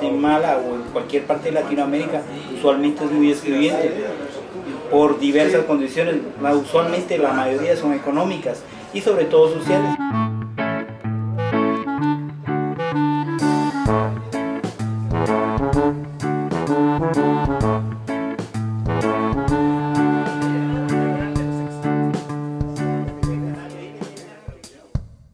Guatemala o en cualquier parte de Latinoamérica usualmente es muy excluyente por diversas condiciones, usualmente la mayoría son económicas y sobre todo sociales.